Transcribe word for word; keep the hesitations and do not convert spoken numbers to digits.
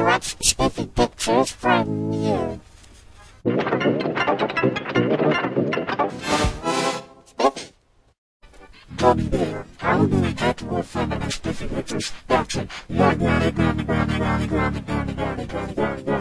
I want some spiffy pictures from you. Gummy bear, how do we get more feminist spiffy pictures? Watching Gummy, Gummy, Gummy, Gummy, Gummy, Gummy, Gummy, Gummy, Gummy, Gummy, Gummy.